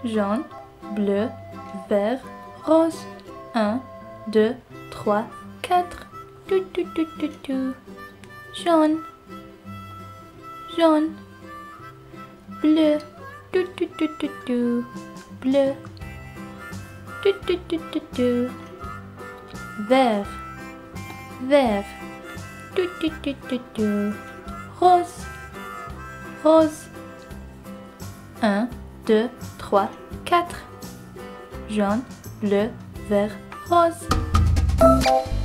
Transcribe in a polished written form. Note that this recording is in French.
jaune, bleu, vert, rose. 1, 2, 3, 4. Tout, tout, tout, tout, tout. Jaune, jaune, bleu, tout, tout, tout, tout, tout. Bleu, tout, tout, tout, tout, tout. Vert, vert, tout, tout, tout, tout, tout. Rose, rose. 1, 2, 3, 4. Jaune, bleu, vert, rose.